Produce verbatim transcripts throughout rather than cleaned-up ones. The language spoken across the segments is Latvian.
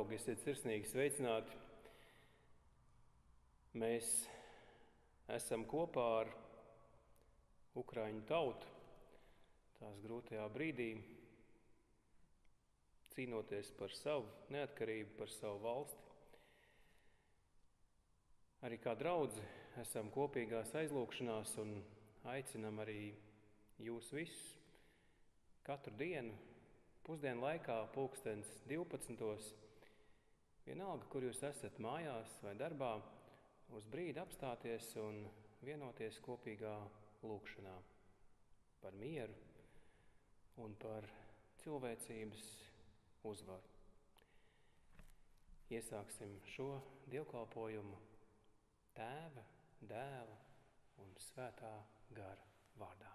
draugi, esiet sirsnīgi sveicināti. Mēs esam kopā ar Ukraiņu tautu tās grūtajā brīdī, cīnoties par savu neatkarību, par savu valsti. Arī kā draudzi esam kopīgās aizlūgšanās un aicinam arī jūs visus katru dienu, pusdienu laikā, pulkstens divpadsmitos, vienalga, kur jūs esat mājās vai darbā, uz brīdi apstāties un vienoties kopīgā lūgšanā par mieru un par cilvēcības uzvaru. Iesāksim šo dievkalpojumu Tēva, Dēla un Svētā gara vārdā.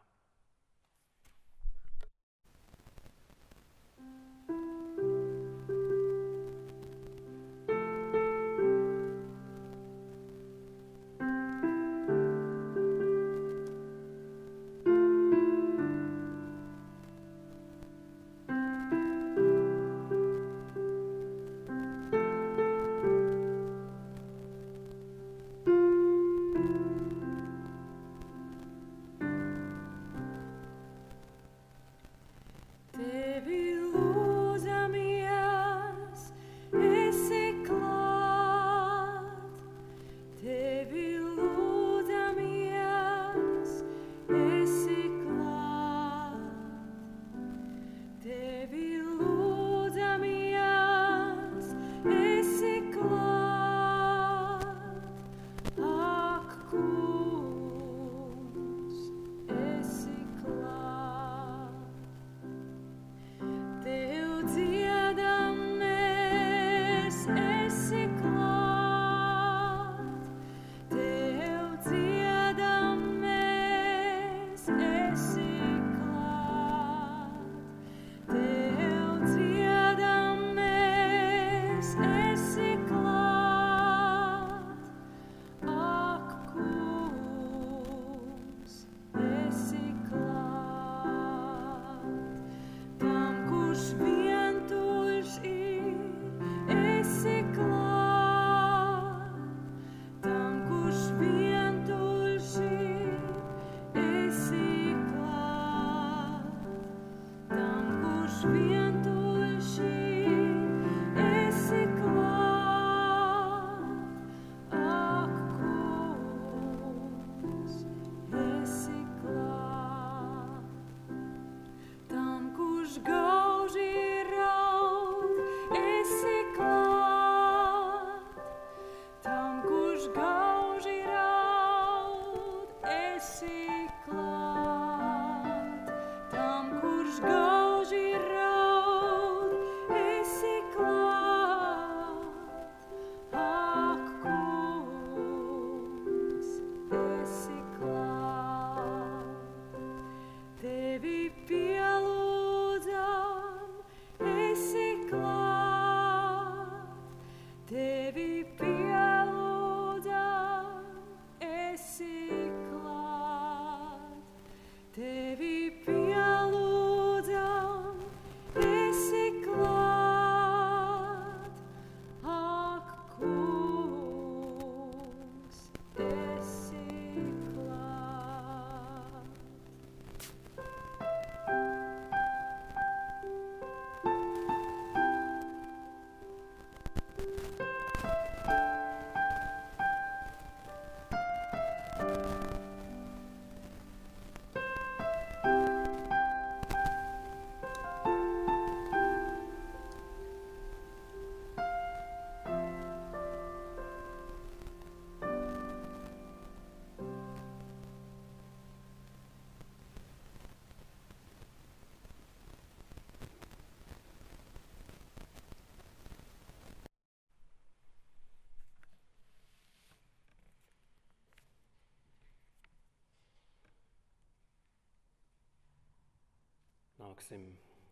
Nāksim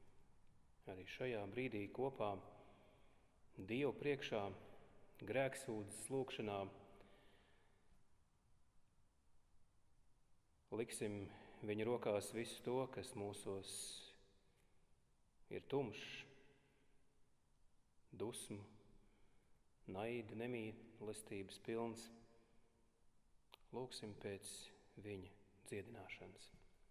arī šajā brīdī kopā Dievu priekšā, grēksūdzes lūgšanā. Liksim viņa rokās visu to, kas mūsos ir tumšs, dusmu, naida, nemīlestības pilns. Lūksim pēc viņa dziedināšanas.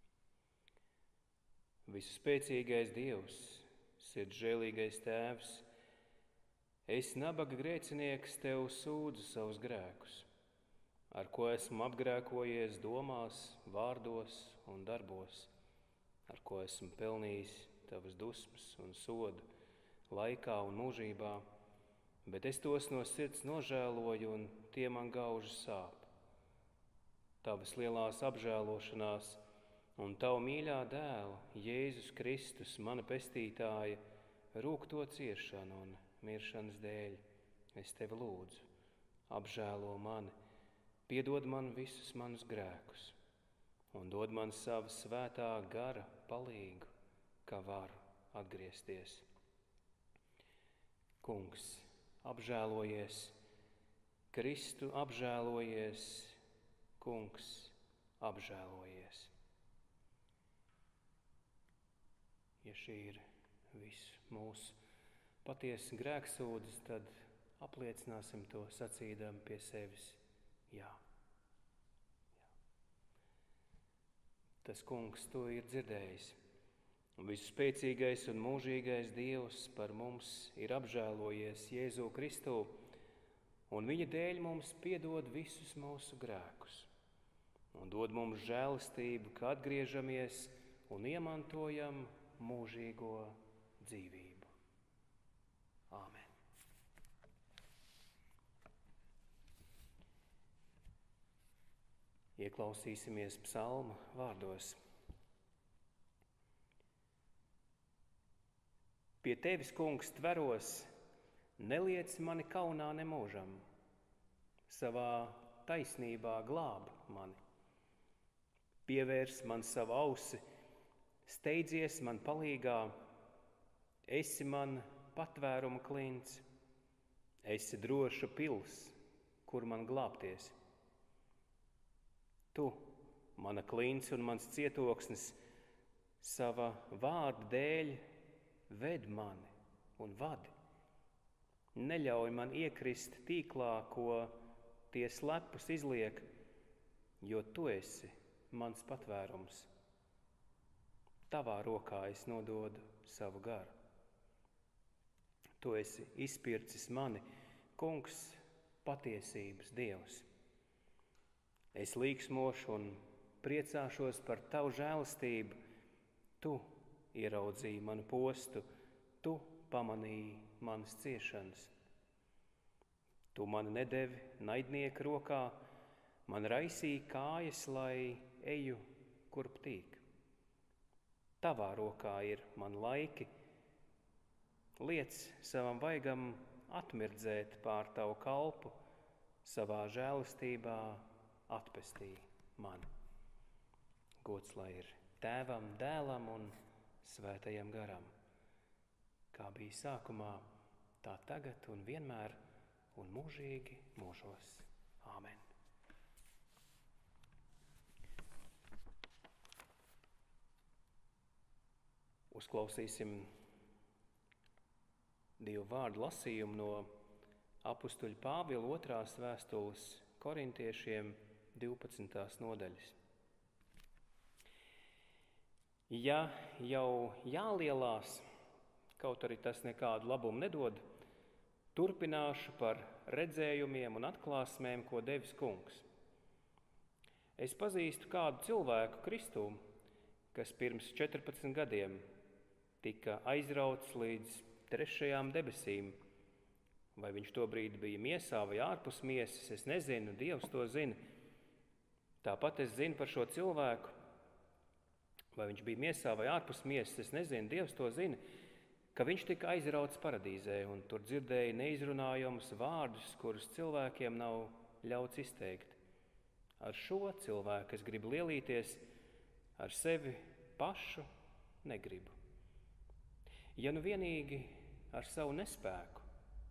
Visspēcīgais Dievs, sirdsžēlīgais Tēvs, es, nabaga grēcinieks, Tev sūdzu savus grēkus, ar ko esmu apgrēkojies domās, vārdos un darbos, ar ko esmu pelnījis Tavas dusmas un sodu laikā un mūžībā, bet es tos no sirds nožēloju un tie man gauži sāp. Tavas lielās apžēlošanās un Tavu mīļā dēla, Jēzus Kristus, mana pestītāja, rūgto ciešanu un miršanas dēļ, es Tevi lūdzu, apžēlo mani, piedod man visus manus grēkus un dod man sava svētā gara palīgu, kā varu atgriezties. Kungs, apžēlojies, Kristu apžēlojies, Kungs, apžēlojies. Ja šī ir visu mūsu patiesa grēksūdzes, tad apliecināsim to sacīdam pie sevis jā. jā. Tas Kungs to ir dzirdējis. Visspēcīgais un mūžīgais Dievs par mums ir apžēlojies Jēzu Kristu, un viņa dēļ mums piedod visus mūsu grēkus un dod mums žēlastību, ka atgriežamies un iemantojam mūžīgo dzīvību. Āmen. Ieklausīsimies psalma vārdos. Pie Tevis, Kungs, tveros, neliec mani kaunā nemūžam, savā taisnībā glāb mani. Pievērs man savu ausi, steidzies man palīgā, esi man patvēruma klints, esi droša pils, kur man glābties. Tu, mana klints un mans cietoksnis, sava vārda dēļ ved mani un vadi. Neļauj man iekrist tīklā, ko tie slepus izliek, jo Tu esi mans patvērums. Tavā rokā es nododu savu garu. Tu esi izpircis mani, Kungs, patiesības Dievs. Es līksmošu un priecāšos par Tavu žēlastību. Tu ieraudzīji manu postu, Tu pamanīji manas ciešanas. Tu mani nedevi naidnieka rokā, man raisīja kājas, lai eju, kurp tīk. Tavā rokā ir man laiki, liec savam vaigam atmirdzēt pār Tavu kalpu, savā žēlastībā atpestī mani. Gods lai ir Tēvam, Dēlam un Svētajam garam, kā bija sākumā, tā tagad un vienmēr un mūžīgi mūžos. Āmen. Uzklausīsim Dievu vārdu lasījumu no apustuļa Pāvila otrās vēstules korintiešiem divpadsmitās nodaļas. Ja jau jālielās, kaut arī tas nekādu labumu nedod, turpināšu par redzējumiem un atklāsmēm, ko devis Kungs. Es pazīstu kādu cilvēku Kristū, kas pirms četrpadsmit gadiem tika aizrauts līdz trešajām debesīm. Vai viņš tobrīd bija miesā vai ārpus miesas, es nezinu, Dievs to zina. Tāpat es zinu par šo cilvēku, vai viņš bija miesā vai ārpus miesas, es nezinu, Dievs to zina, ka viņš tika aizrauts paradīzē un tur dzirdēja neizrunājamus vārdus, kurus cilvēkiem nav ļauts izteikt. Ar šo cilvēku es gribu lielīties, ar sevi pašu negribu. Ja nu vienīgi ar savu nespēku.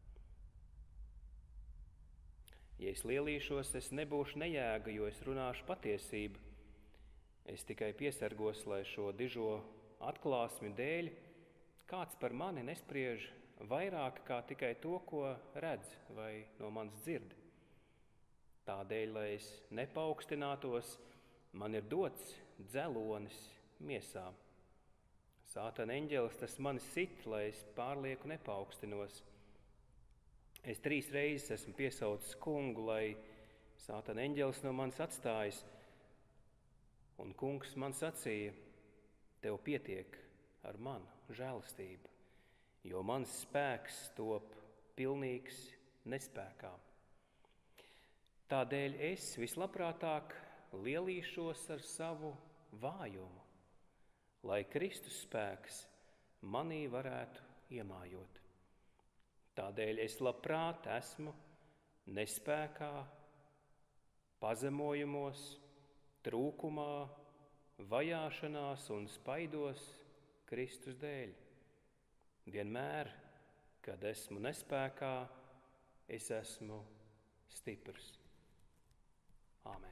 Ja es lielīšos, es nebūšu nejēga, jo es runāšu patiesību. Es tikai piesargos, lai šo dižo atklāsmi dēļ kāds par mani nespriež vairāk kā tikai to, ko redz vai no manis dzird. Tādēļ, lai es nepaukstinātos, man ir dots dzelonis miesā. Sātana eņģelis tas mani sit, lai es pārlieku nepaaugstinos. Es trīs reizes esmu piesaucis kungu, lai Sātana eņģelis no manis atstājas. Un kungs man sacīja, tev pietiek ar manu žēlastību, jo mans spēks top pilnīgs nespēkā. Tādēļ es vislabprātāk lielīšos ar savu vājumu, lai Kristus spēks manī varētu iemājot. Tādēļ es labprāt esmu nespēkā, pazemojumos, trūkumā, vajāšanās un spaidos Kristus dēļ. Vienmēr, kad esmu nespēkā, es esmu stiprs. Āmen.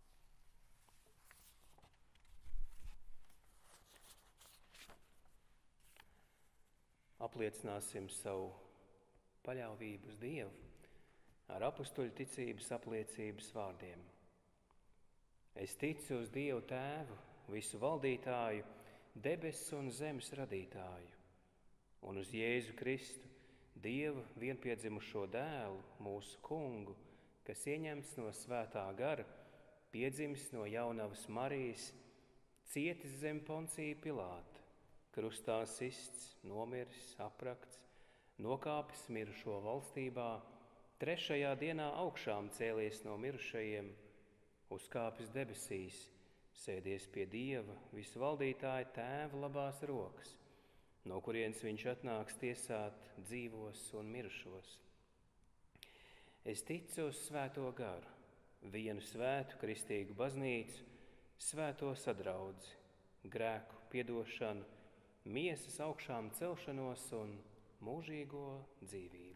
Apliecināsim savu paļāvību uz Dievu ar apustuļu ticības apliecības vārdiem. Es ticu uz Dievu Tēvu, visu valdītāju, debesu un zemes radītāju, un uz Jēzu Kristu, Dieva vienpiedzimušo dēlu, mūsu kungu, kas ieņemts no svētā gara, piedzimis no jaunavas Marijas, cietis zem Poncija Pilāta, krustā sists, nomiris, aprakts, nokāpis mirušo valstībā, trešajā dienā augšām cēlies no mirušajiem, uzkāpis debesīs, sēdies pie Dieva, visvaldītāja Tēva labās rokas, no kurienes viņš atnāks tiesāt dzīvos un mirušos. Es ticu uz svēto garu, vienu svētu kristīgu baznīcu, svēto sadraudzi, grēku piedošanu, miesas augšām celšanos un mūžīgo dzīvību.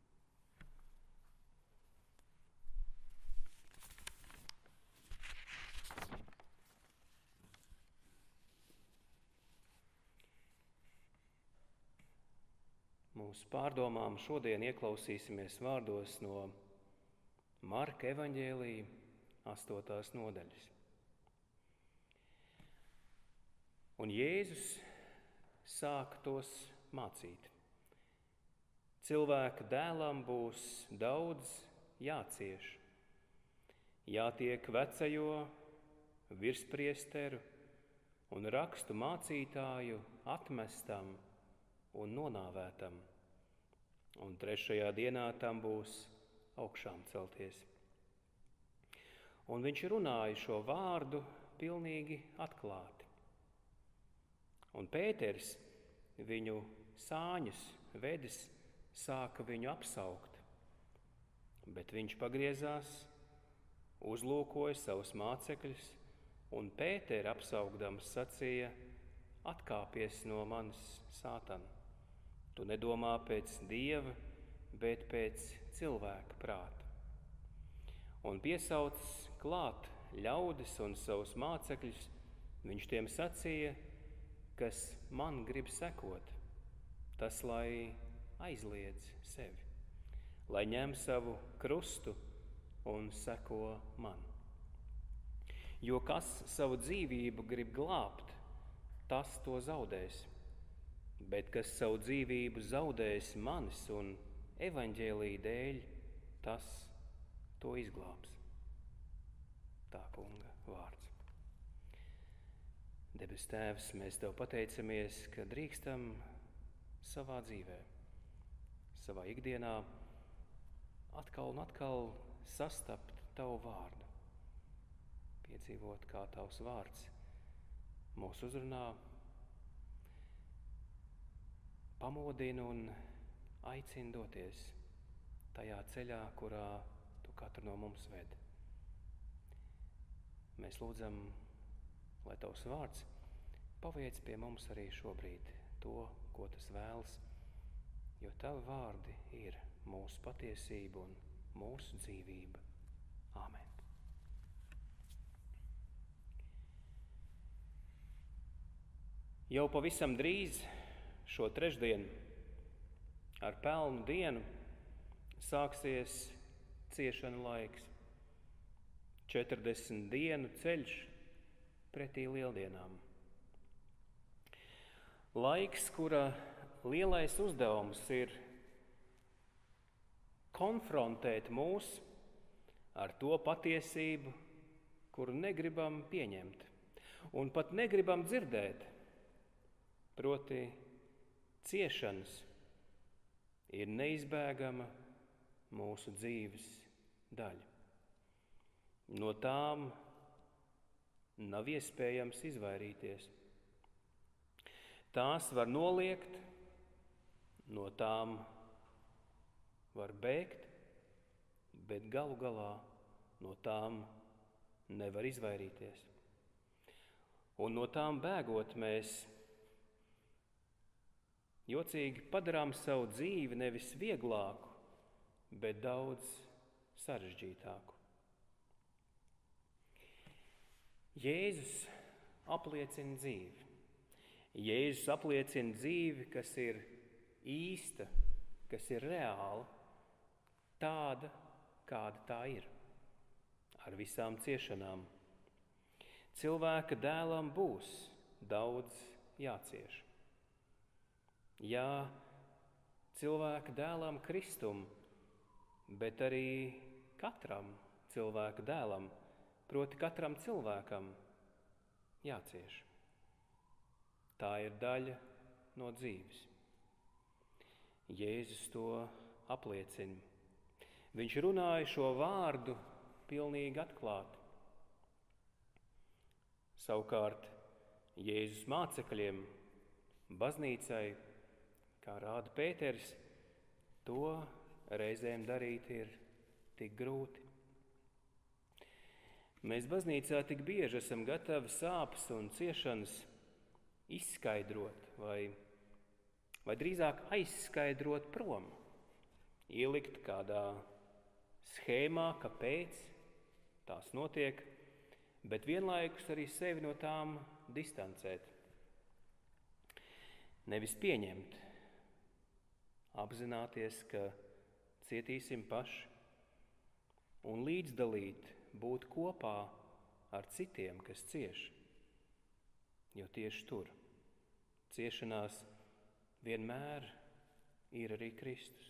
Mūsu pārdomām šodien ieklausīsimies vārdos no Marka evaņģēlija astotās nodaļas. Un Jēzus sāk tos mācīt. Cilvēka dēlam būs daudz jācieš, jātiek vecajo, virspriesteru un rakstu mācītāju atmestam un nonāvētam, un trešajā dienā tam būs augšām celties. Un viņš runāja šo vārdu pilnīgi atklāti. Un Pēters viņu sāņus vedis sāka viņu apsaukt, bet viņš pagriezās, uzlūkoja savus mācekļus, un Pēteru apsaukdams sacīja, atkāpies no manis, Sātan. Tu nedomā pēc Dieva, bet pēc cilvēka prāta. Un piesaucis klāt ļaudis un savus mācekļus, viņš tiem sacīja, kas man grib sekot, tas lai aizliedz sevi, lai ņem savu krustu un seko man. Jo kas savu dzīvību grib glābt, tas to zaudēs, bet kas savu dzīvību zaudēs manis un evaņģēlija dēļ, tas to izglābs. Tā kunga vārds. Debes Tēvs, mēs Tev pateicamies, ka drīkstam savā dzīvē, savā ikdienā atkal un atkal sastapt Tavu vārdu, piedzīvot, kā Tavs vārds mūs uzrunā, pamodina un aicina doties tajā ceļā, kurā Tu katru no mums ved. Mēs lūdzam, lai Tavs vārds paveic pie mums arī šobrīd to, ko tas vēlas, jo Tavi vārdi ir mūsu patiesība un mūsu dzīvība. Āmen. Jau pavisam drīz šo trešdienu Ar pelnu dienu sāksies ciešanu laiks. četrdesmit dienu ceļš pretī lieldienām. Laiks, kura lielais uzdevums ir konfrontēt mūs ar to patiesību, kuru negribam pieņemt un pat negribam dzirdēt, proti ciešanas ir neizbēgama mūsu dzīves daļa. No tām nav iespējams izvairīties. Tās var noliegt, no tām var bēgt, bet galu galā no tām nevar izvairīties. Un no tām bēgot mēs jocīgi padarām savu dzīvi nevis vieglāku, bet daudz sarežģītāku. Jēzus apliecina dzīvi. Jēzus apliecina dzīvi, kas ir īsta, kas ir reāla, tāda, kāda tā ir, ar visām ciešanām. Cilvēka dēlam būs daudz jācieš. Jā, cilvēka dēlam Kristum, bet arī katram cilvēka dēlam, proti katram cilvēkam jācieš. Tā ir daļa no dzīves. Jēzus to apliecina. Viņš runāja šo vārdu pilnīgi atklāti. Savukārt Jēzus mācekļiem, baznīcai, kā rāda Pēters, to reizēm darīt ir tik grūti. Mēs baznīcā tik bieži esam gatavi sāpes un ciešanas izskaidrot vai, vai drīzāk aizskaidrot prom, ielikt kādā schēmā, kāpēc tās notiek, bet vienlaikus arī sevi no tām distancēt. Nevis pieņemt, apzināties, ka cietīsim paši un līdzdalīt, būt kopā ar citiem, kas cieš, jo tieši tur, ciešanās, vienmēr ir arī Kristus.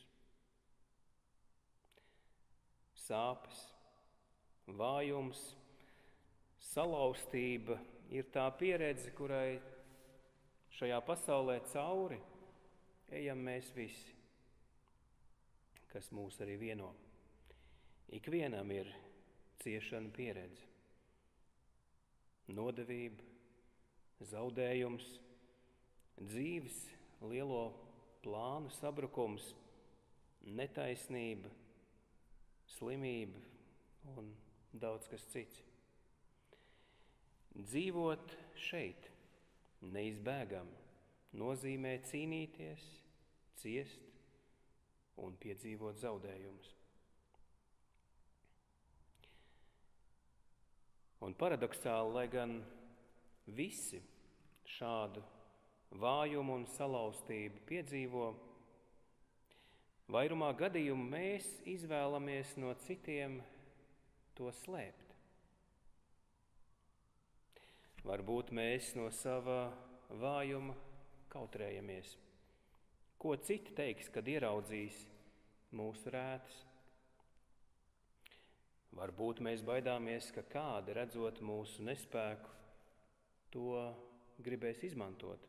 Sāpes, vājums, salauztība ir tā pieredze, kurai šajā pasaulē cauri ejam mēs visi, kas mūs arī vieno. Ikvienam ir ciešana pieredze, nodevība, zaudējums, dzīves lielo plānu sabrukums, netaisnība, slimība un daudz kas cits. Dzīvot šeit neizbēgami nozīmē cīnīties, ciest un piedzīvot zaudējumus. Un paradoksāli, lai gan visi šādu vājumu un salauztību piedzīvo, vairumā gadījumu mēs izvēlamies no citiem to slēpt. Varbūt mēs no sava vājuma kautrējamies. Ko citi teiks, kad ieraudzīs mūsu rētas? Varbūt mēs baidāmies, ka kādi, redzot mūsu nespēku, to gribēs izmantot.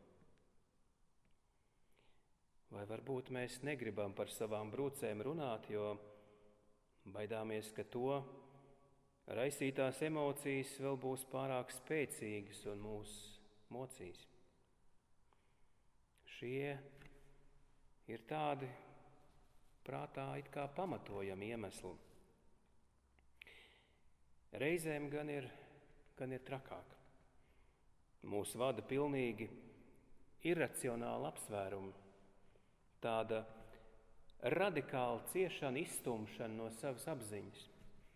Vai varbūt mēs negribam par savām brūcēm runāt, jo baidāmies, ka to raisītās emocijas vēl būs pārāk spēcīgas un mūs mocīs. Šie ir tādi prātā it kā pamatojami iemesli. Reizēm gan ir, gan ir trakāk. Mūs vada pilnīgi iracionāla apsvēruma, tāda radikāla ciešana, izstumšana no savas apziņas,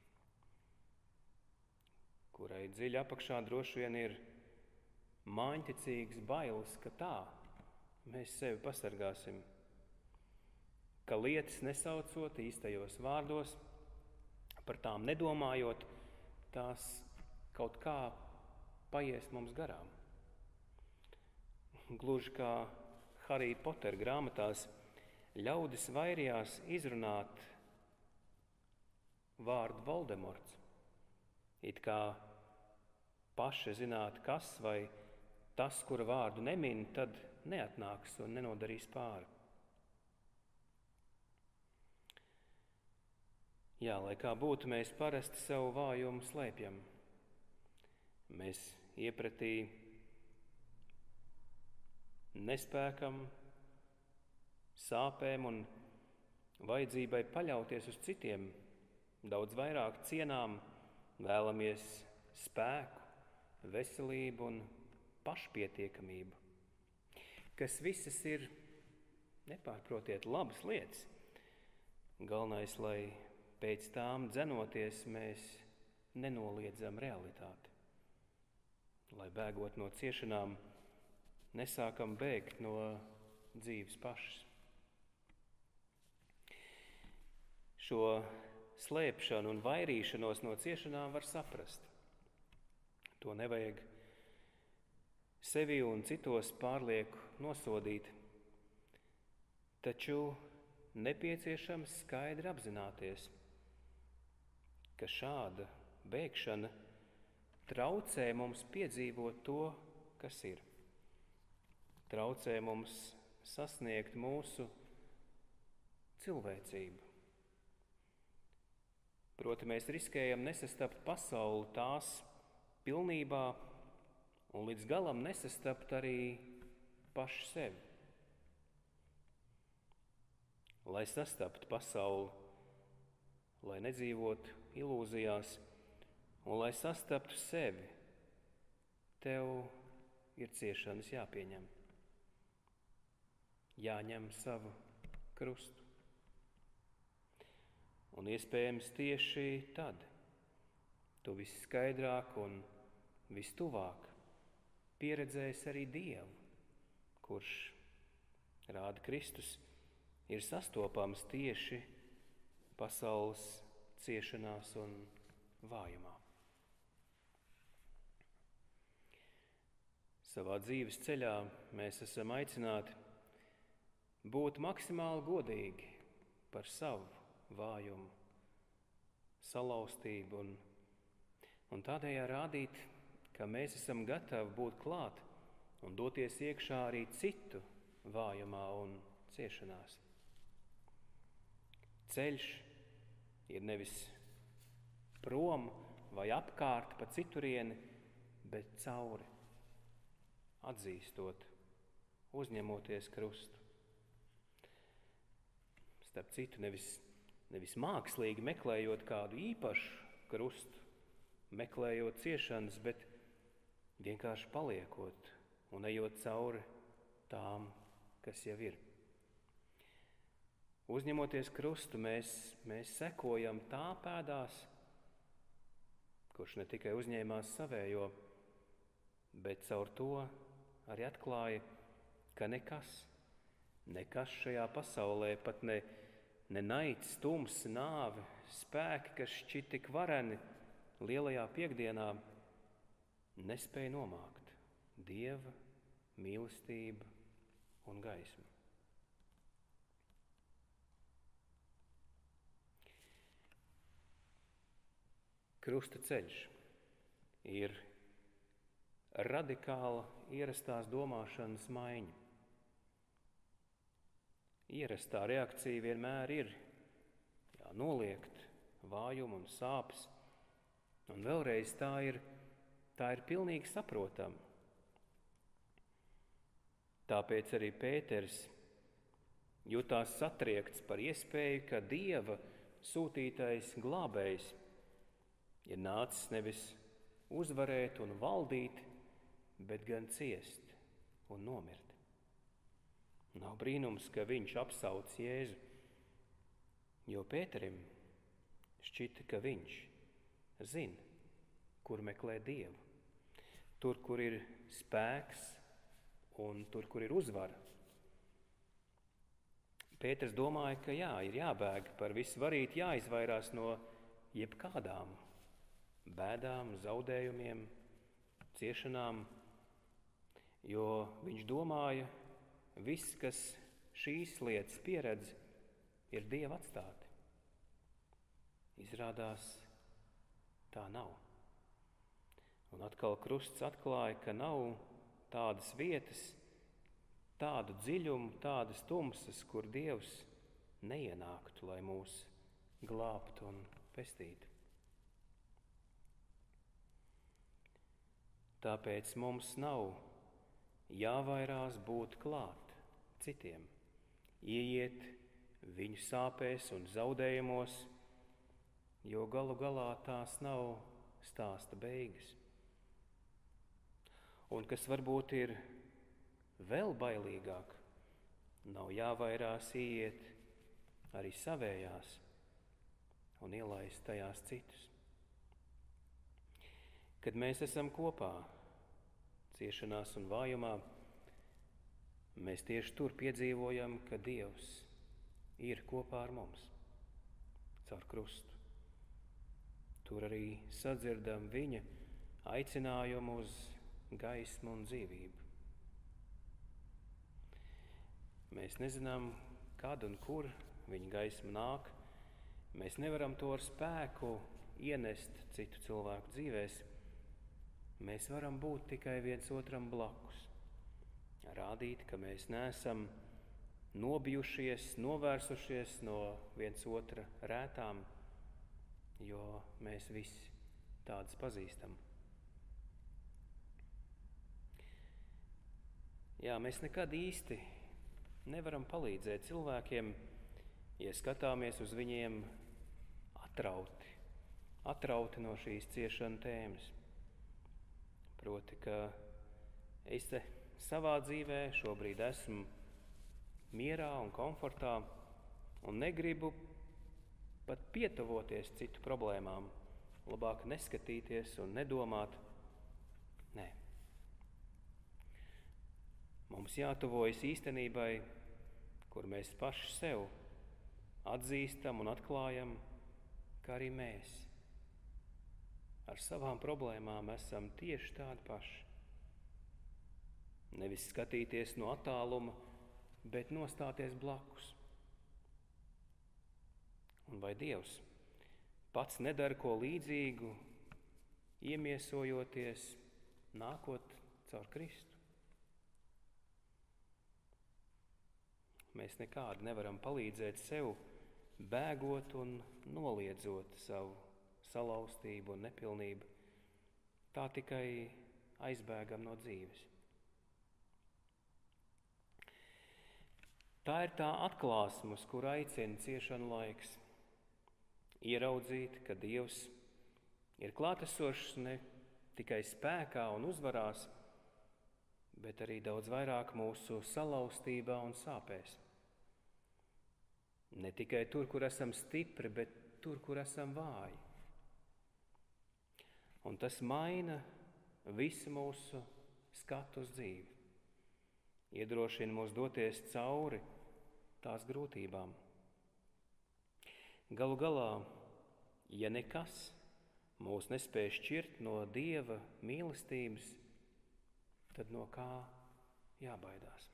kurai dziļi apakšā droši vien ir māņticīgas bailes, ka tā mēs sevi pasargāsim. ka lietas nesaucot īstajos vārdos, par tām nedomājot, tās kaut kā paies mums garām. Gluži kā Harry Potter grāmatās, ļaudis vairījās izrunāt vārdu Voldemorts, it kā paši zināt, kas vai tas, kura vārdu nemin, tad neatnāks un nenodarīs pāri. Jā, lai kā būtu, mēs parasti savu vājumu slēpjam. Mēs iepratī nespēkam, sāpēm un vajadzībai paļauties uz citiem, daudz vairāk cienām, vēlamies spēku, veselību un pašpietiekamību, kas visas ir, nepārprotiet, labas lietas. Galvenais, lai pēc tām dzenoties mēs nenoliedzam realitāti, lai bēgot no ciešanām nesākam bēgt no dzīves pašas. Šo slēpšanu un vairīšanos no ciešanām var saprast. To nevajag sevi un citos pārlieku nosodīt, taču nepieciešams skaidri apzināties, ka šāda bēgšana traucē mums piedzīvot to, kas ir. Traucē mums sasniegt mūsu cilvēcību. Proti, mēs riskējam nesastapt pasauli tās pilnībā un līdz galam nesastapt arī paši sevi. Lai sastaptu pasauli, lai nedzīvotu ilūzijās un lai sastaptu sevi, tev ir ciešanas jāpieņem. Jāņem savu krustu. Un iespējams tieši tad tu visskaidrāk un vistuvāk pieredzēsi arī Dievu, kurš, rāda Kristus, ir sastopams tieši pasaules ciešanās un vājumā. Savā dzīves ceļā mēs esam aicināti būt maksimāli godīgi par savu vājumu, salauztību un, un tādējā rādīt, ka mēs esam gatavi būt klāt un doties iekšā arī citu vājumā un ciešanās. Ceļš ir nevis prom vai apkārt pa citurieni, bet cauri, atzīstot, uzņemoties krustu. Starp citu, nevis, nevis mākslīgi meklējot kādu īpašu krustu, meklējot ciešanas, bet vienkārši paliekot un ejot cauri tām, kas jau ir. Uzņemoties krustu, mēs, mēs sekojam tā pēdās, kurš ne tikai uzņēmās savējo, bet caur to arī atklāja, ka nekas, nekas šajā pasaulē, pat ne, ne naids, tums, nāve, spēki, kas šķiet tik vareni lielajā piekdienā, nespēja nomākt Dieva mīlestību un gaismu. Krusta ceļš ir radikāla ierastās domāšanas maiņa. Ierastā reakcija vienmēr ir jā, noliegt vājumu un sāpes, un vēlreiz tā ir, tā ir pilnīgi saprotama. Tāpēc arī Pēters jutās satriekts par iespēju, ka Dieva sūtītais glābējs ir nācis nevis uzvarēt un valdīt, bet gan ciest un nomirt. Nav brīnums, ka viņš apsauc Jēzu, jo Pēterim šķita, ka viņš zina, kur meklē Dievu. Tur, kur ir spēks un tur, kur ir uzvara. Pēters domāja, ka jā, ir jābēg par visu varīt, jāizvairās no jebkādām bēdām, zaudējumiem, ciešanām, jo viņš domāja, viss, kas šīs lietas pieredz, ir Dieva atstāti. Izrādās, tā nav. Un atkal krusts atklāja, ka nav tādas vietas, tādu dziļumu, tādas tumsas, kur Dievs neienāktu, lai mūs glābtu un pestītu. Tāpēc mums nav jāvairās būt klāt citiem, ieiet viņu sāpēs un zaudējumos, jo galu galā tās nav stāsta beigas. Un kas varbūt ir vēl bailīgāk, nav jāvairās ieiet arī savējās un ielaist tajās citus. Kad mēs esam kopā, ciešanās un vājumā, mēs tieši tur piedzīvojam, ka Dievs ir kopā ar mums caur krustu. Tur arī sadzirdam viņa aicinājumu uz gaismu un dzīvību. Mēs nezinām, kad un kur viņa gaisma nāk. Mēs nevaram to ar spēku ienest citu cilvēku dzīvēs. Mēs varam būt tikai viens otram blakus, rādīt, ka mēs neesam nobijušies, novērsušies no viens otra rētām, jo mēs visi tādas pazīstam. Jā, mēs nekad īsti nevaram palīdzēt cilvēkiem, ja skatāmies uz viņiem atrauti, atrauti no šīs ciešana tēmas. Proti, ka es te savā dzīvē šobrīd esmu mierā un komfortā un negribu pat pietuvoties citu problēmām, labāk neskatīties un nedomāt. Nē. Mums jātuvojas īstenībai, kur mēs paši sev atzīstam un atklājam, ka arī mēs ar savām problēmām esam tieši tādi paši. Nevis skatīties no attāluma, bet nostāties blakus. Un vai Dievs pats nedara ko līdzīgu, iemiesojoties, nākot caur Kristu? Mēs nekādi nevaram palīdzēt sev, bēgot un noliedzot savu salauztību un nepilnību. Tā tikai aizbēgam no dzīves. Tā ir tā atklāsme, uz kur aicina ciešanu laiks. Ieraudzīt, ka Dievs ir klātesošs ne tikai spēkā un uzvarās, bet arī daudz vairāk mūsu salauztībā un sāpēs. Ne tikai tur, kur esam stipri, bet tur, kur esam vāji. Un tas maina visu mūsu skatu uz dzīvi. Iedrošina mūs doties cauri tās grūtībām. Galu galā, ja nekas mūs nespēj šķirt no Dieva mīlestības, tad no kā jābaidās?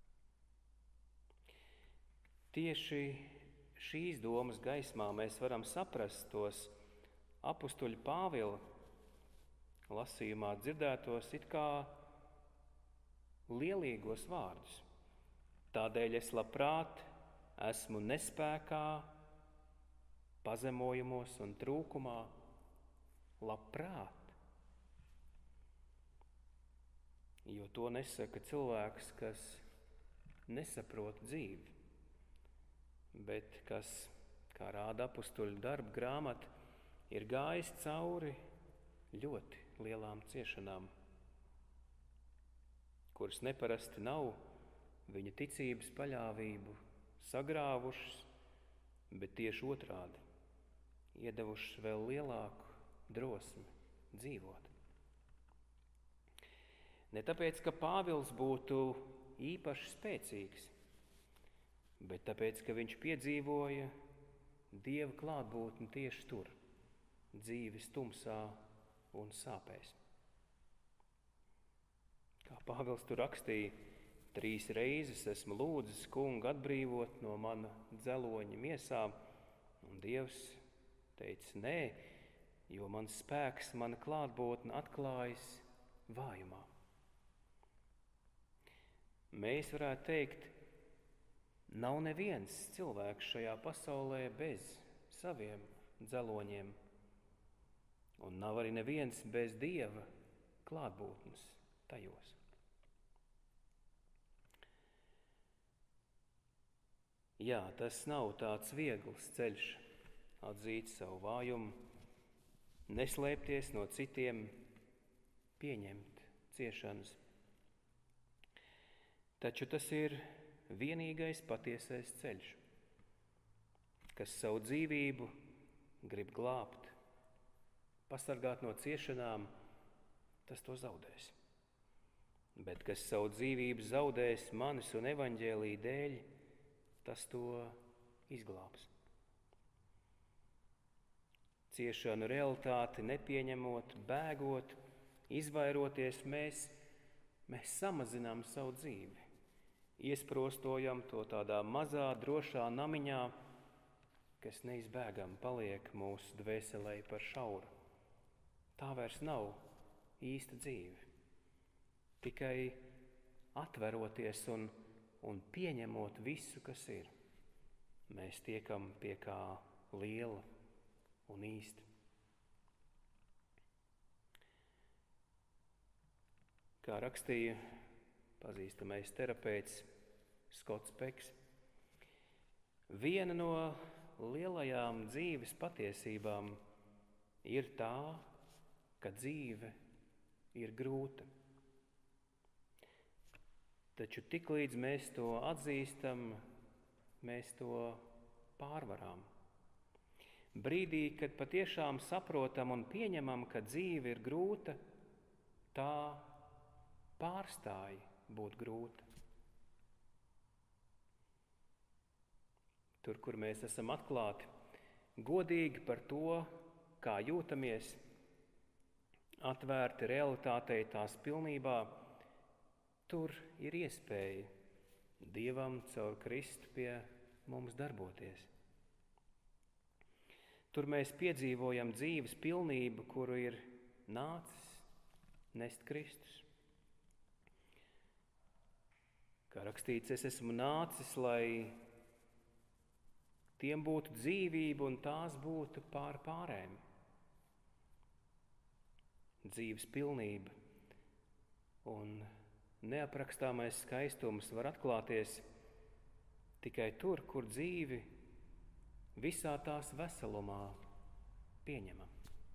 Tieši šīs domas gaismā mēs varam saprast tos apustuļa Pāvila lasījumā dzirdētos it kā lielīgos vārdus. Tādēļ es labprāt esmu nespēkā, pazemojumos un trūkumā, labprāt. Jo to nesaka cilvēks, kas nesaprot dzīvi, bet kas, kā rāda apustuļu darba grāmata, ir gājis cauri ļoti lielām ciešanām, kuras neparasti nav viņa ticības paļāvību sagrāvušas, bet tieši otrādi iedevušas vēl lielāku drosmi dzīvot. Ne tāpēc, ka Pāvils būtu īpaši spēcīgs, bet tāpēc, ka viņš piedzīvoja Dieva klātbūtni tieši tur, dzīves tumsā un sāpēs. Kā Pāvils tur rakstīja, trīs reizes esmu lūdzis Kungu atbrīvot no mana dzeloņa miesām, un Dievs teica nē, jo mans spēks, mana klātbūtne atklājas vājumā. Mēs varētu teikt, nav neviens cilvēks šajā pasaulē bez saviem dzeloņiem, un nav arī neviens bez Dieva klātbūtnes tajos. Jā, tas nav tāds viegls ceļš atzīt savu vājumu, neslēpties no citiem, pieņemt ciešanas. Taču tas ir vienīgais patiesais ceļš, kas savu dzīvību grib glābt, pasargāt no ciešanām, tas to zaudēs. Bet kas savu dzīvību zaudēs manis un evaņģēlija dēļ, tas to izglābs. Ciešanu realitāti nepieņemot, bēgot, izvairoties, mēs, mēs samazinām savu dzīvi. Iesprostojam to tādā mazā, drošā namiņā, kas neizbēgami paliek mūsu dvēselē par šauru. Tā vairs nav īsta dzīve. Tikai atveroties un, un pieņemot visu, kas ir, mēs tiekam pie kā liela un īsta. Kā rakstīja pazīstamais terapeits Skots Peks, viena no lielajām dzīves patiesībām ir tā, ka dzīve ir grūta. Taču tiklīdz mēs to atzīstam, mēs to pārvarām. Brīdī, kad patiešām saprotam un pieņemam, ka dzīve ir grūta, tā pārstāja būt grūta. Tur, kur mēs esam atklāti, godīgi par to, kā jūtamies, atvērti realitātei tās pilnībā, tur ir iespēja Dievam caur Kristu pie mums darboties. Tur mēs piedzīvojam dzīves pilnību, kuru ir nācis nest Kristus. Kā rakstīts, es esmu nācis, lai tiem būtu dzīvība un tās būtu pār pārēm. Dzīves pilnība un neaprakstāmais skaistums var atklāties tikai tur, kur dzīvi visā tās veselumā pieņemam.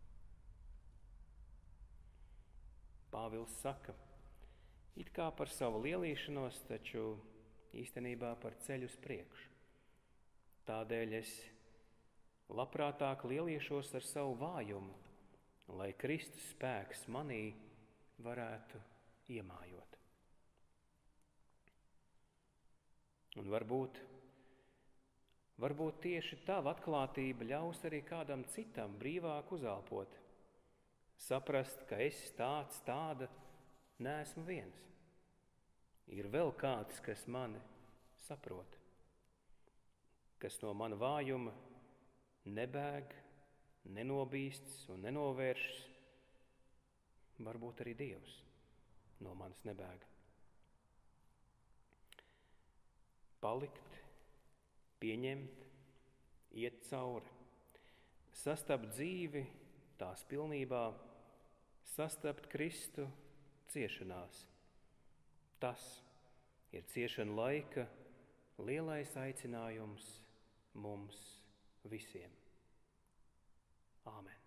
Pāvils saka, it kā par savu lielīšanos, taču īstenībā par ceļu uz priekšu. Tādēļ es labprātāk lielīšos ar savu vājumu, lai Kristus spēks manī varētu iemājot. Un varbūt, varbūt tieši tava atklātība ļaus arī kādam citam brīvāk uzelpot, saprast, ka es tāds, tāda neesmu viens. Ir vēl kāds, kas mani saprot, kas no mana vājuma nebēg, nenobīstas un nenovēršas. Varbūt arī Dievs no manis nebēg. Palikt, pieņemt, iet cauri, sastapt dzīvi tās pilnībā, sastapt Kristu ciešanās. Tas ir ciešanu laika lielais aicinājums mums visiem. Āmen.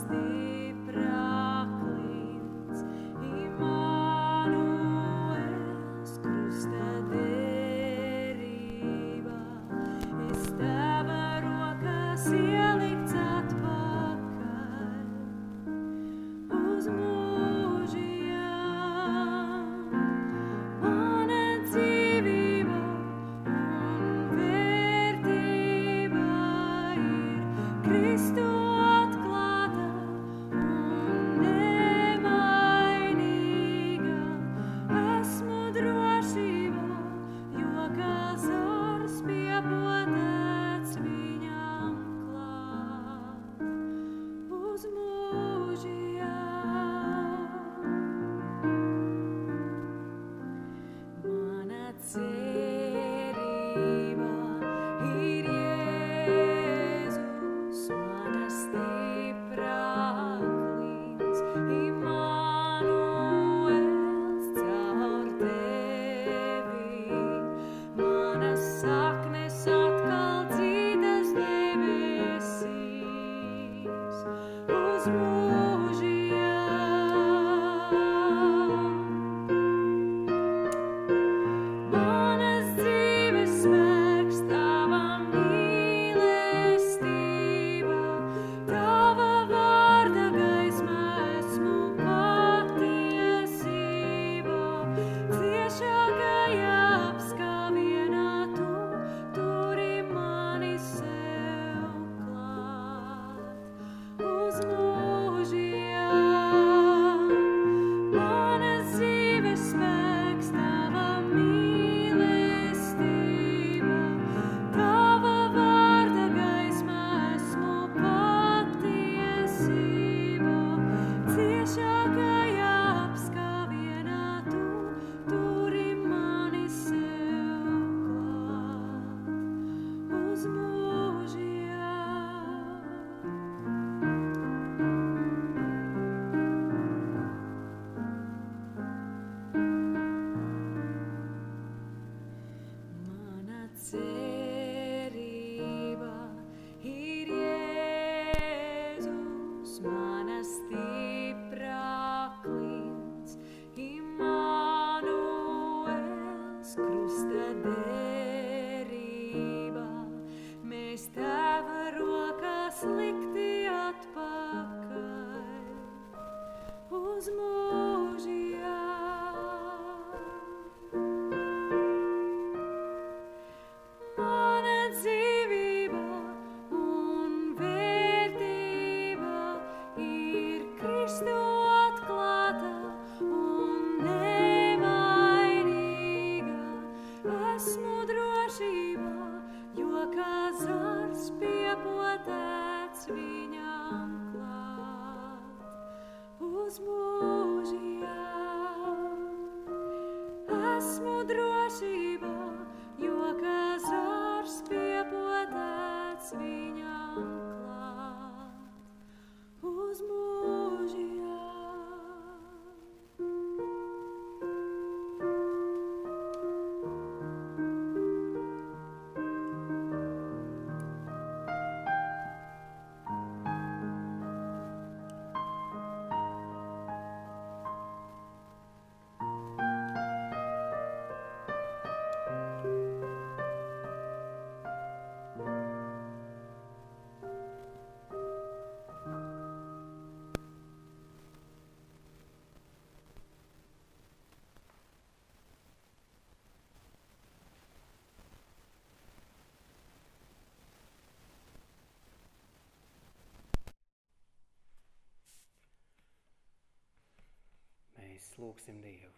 Mēs lūgsim Dievu.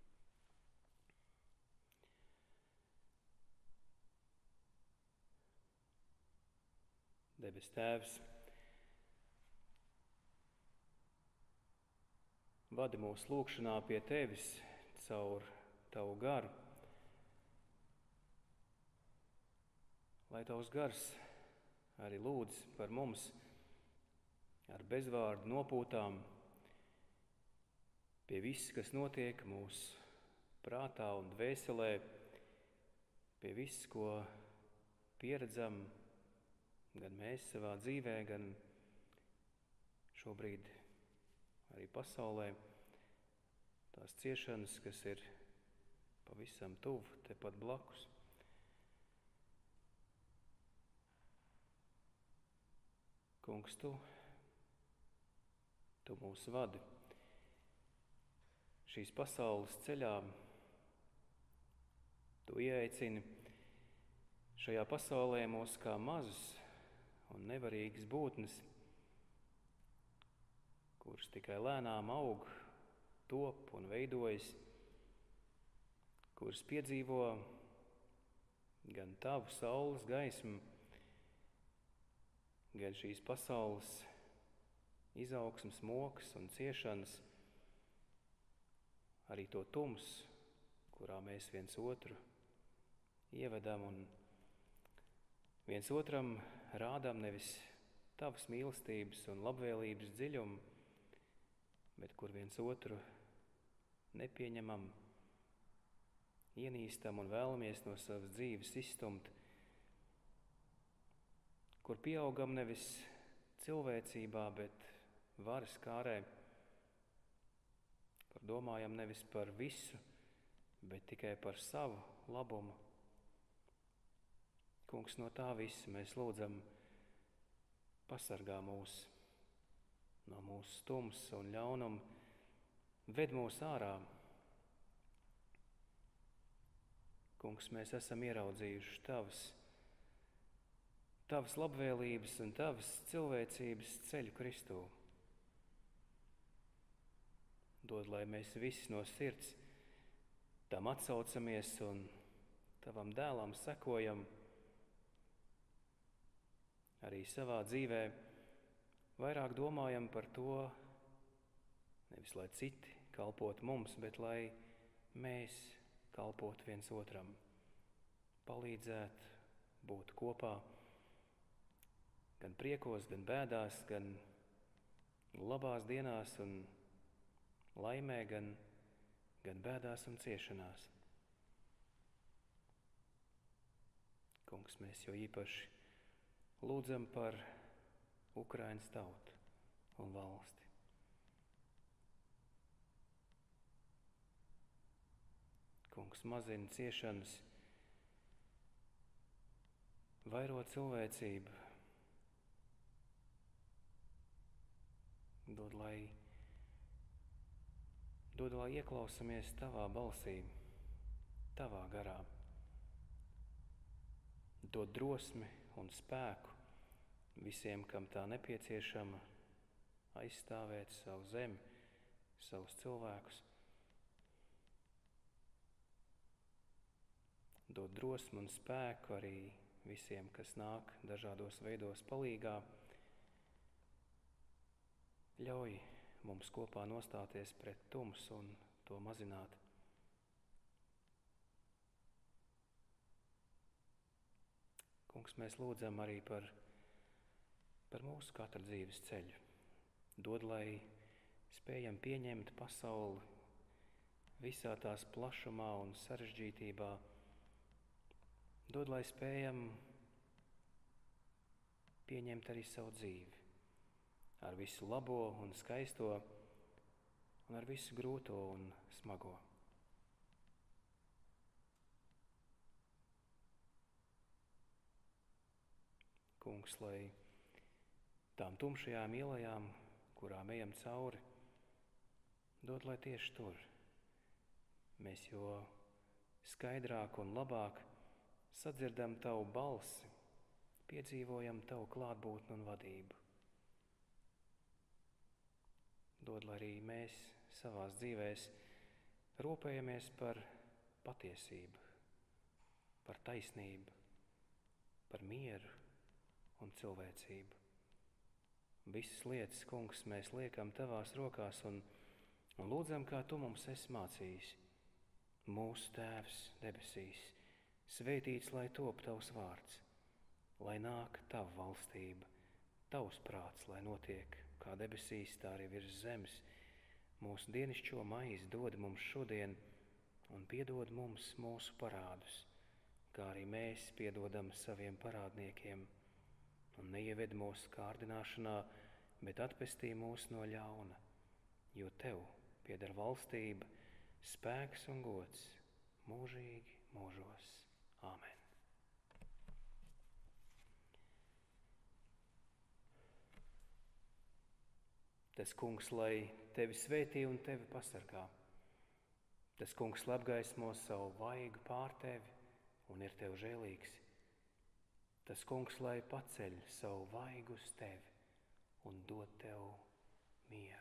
Debes Tēvs, vadi mūsu lūgšanā pie Tevis caur Tavu garu, lai Tavs gars arī lūdz par mums ar bezvārdu nopūtām pie viss, kas notiek mūsu prātā un dvēselē, pie viss, ko pieredzam, gan mēs savā dzīvē, gan šobrīd arī pasaulē, tās ciešanas, kas ir pavisam tuvu, tepat blakus. Kungs, tu, tu mūs vadi šīs pasaules ceļā, tu ieaicini šajā pasaulē mūs kā mazus un nevarīgas būtnes, kuras tikai lēnām aug, top un veidojas, kuras piedzīvo gan tavu saules gaismu, gan šīs pasaules izaugsmas mokas un ciešanas, arī to tumsu, kurā mēs viens otru ievedam un viens otram rādām nevis tavas mīlestības un labvēlības dziļumu, bet kur viens otru nepieņemam, ienīstam un vēlamies no savas dzīves izstumt, kur pieaugam nevis cilvēcībā, bet varas kārē, kur domājam nevis par visu, bet tikai par savu labumu. Kungs, no tā visa mēs lūdzam, pasargā mūs no mūsu stums un ļaunuma, ved mūs ārā. Kungs, mēs esam ieraudzījuši tavas, tavas labvēlības un tavas cilvēcības ceļu Kristū. Dod, lai mēs visi no sirds tam atsaucamies un tavam dēlam sekojam, arī savā dzīvē vairāk domājam par to, nevis lai citi kalpotu mums, bet lai mēs kalpotu viens otram, palīdzēt, būt kopā, gan priekos, gan bēdās, gan labās dienās un laimē, gan, gan bēdās un ciešanās. Kungs, mēs jau īpaši lūdzam par Ukrainas tautu un valsti. Kungs, mazina ciešanas, vairo cilvēcību, dod, lai, dod, lai ieklausamies tavā balsī, tavā garā, dod drosmi un spēku visiem, kam tā nepieciešama, aizstāvēt savu zemi, savus cilvēkus. Dod drosmu un spēku arī visiem, kas nāk dažādos veidos palīgā. Ļauj mums kopā nostāties pret tumsu un to mazināt. Kungs, mēs lūdzam arī par par mūsu katra dzīves ceļu. Dod, lai spējam pieņemt pasauli visā tās plašumā un sarežģītībā. Dod, lai spējam pieņemt arī savu dzīvi ar visu labo un skaisto un ar visu grūto un smago. Kungs, lai tām tumšajām ielajām, kurām ejam cauri, dod, lai tieši tur mēs jo skaidrāk un labāk sadzirdam tavu balsi, piedzīvojam tavu klātbūtni un vadību. Dod, lai arī mēs savās dzīvēs rūpējamies par patiesību, par taisnību, par mieru un cilvēcību. Visas lietas, Kungs, mēs liekam tavās rokās un, un lūdzam, kā tu mums esi mācījis. Mūsu Tēvs debesīs, svētīts, lai top tavs vārds, lai nāk tava valstība, tavs prāts, lai notiek kā debesīs, tā arī virs zemes. Mūsu dienišķo maizi dod mums šodien un piedod mums mūsu parādus, kā arī mēs piedodam saviem parādniekiem. Un neieved mūsu kārdināšanā, bet atpestī mūs no ļauna, jo Tev pieder valstība, spēks un gods mūžīgi mūžos. Āmen. Tas kungs, lai Tevi svētī un Tevi pasargā. Tas kungs, lai apgaismo savu vaigu pār Tevi un ir Tev žēlīgs. Tas kungs, lai paceļ savu vaigu uz Tevi un dod Tev mieru.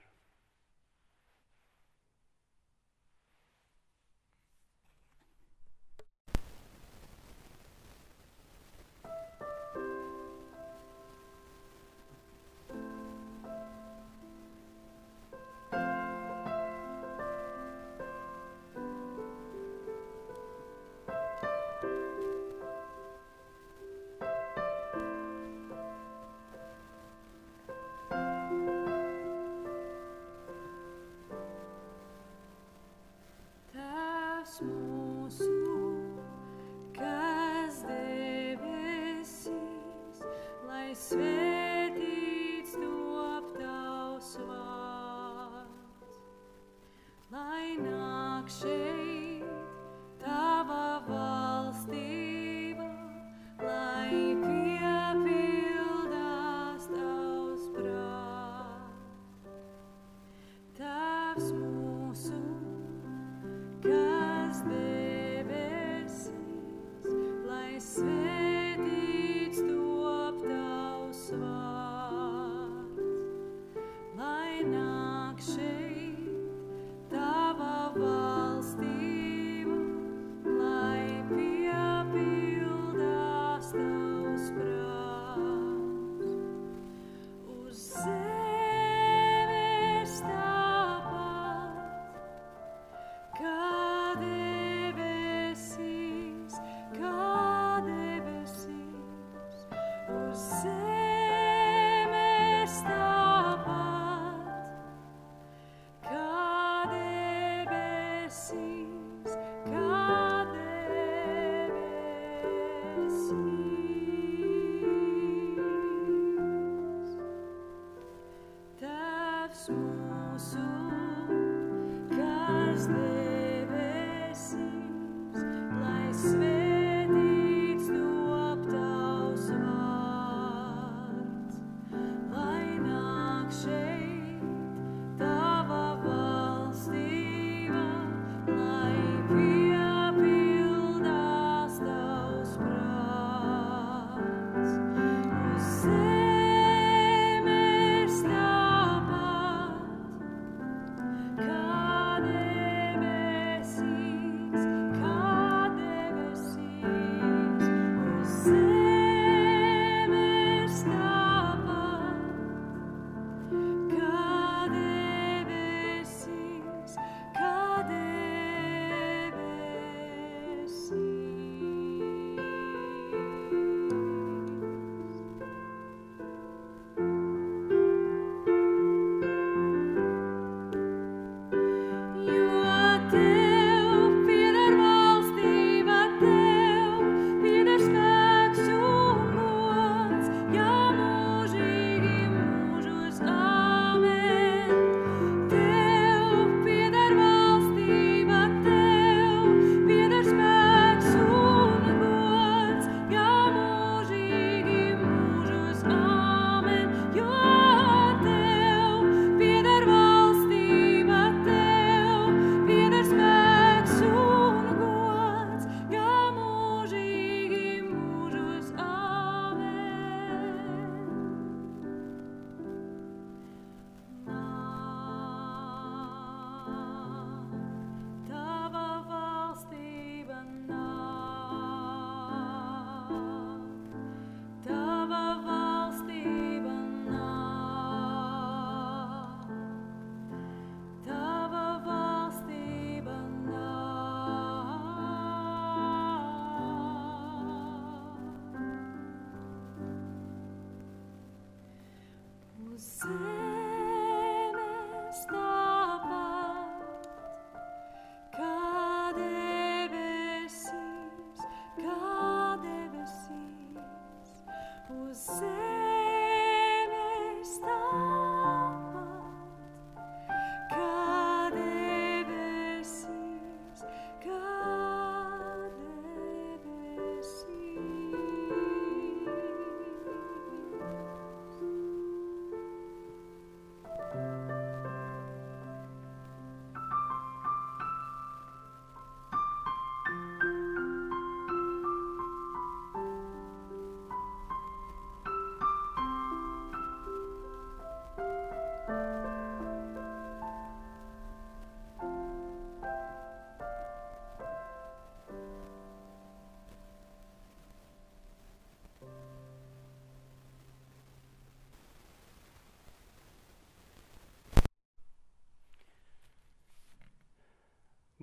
Kā debesīs,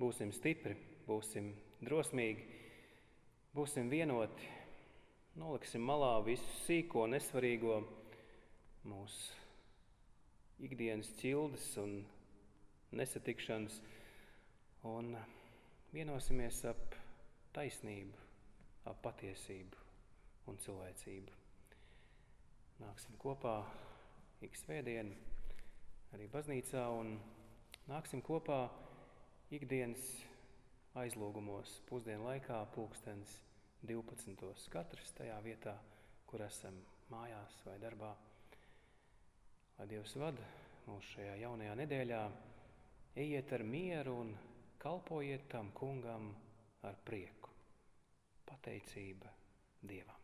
būsim stipri, būsim drosmīgi, būsim vienoti, noliksim malā visu sīko, nesvarīgo, mūsu ikdienas ķildes un nesatikšanas un vienosimies ap taisnību, ap patiesību un cilvēcību. Nāksim kopā ik svētdienu arī baznīcā un nāksim kopā ikdienas aizlūgumos pusdienu laikā pulkstens divpadsmitos. Katrs tajā vietā, kur esam mājās vai darbā. Lai Dievs vada mūs šajā jaunajā nedēļā, ejiet ar mieru un kalpojiet tam kungam ar prieku. Pateicība Dievam.